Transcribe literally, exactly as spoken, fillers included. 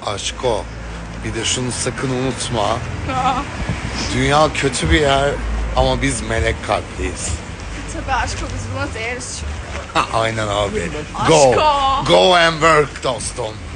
Aşko, bir de şunu sakın unutma. Dünya kötü bir yer ama biz melek kalpliyiz. Tabii aşko biz buna değeriz çünkü. Aynen abi. Aşko. Go. Go and work dostum.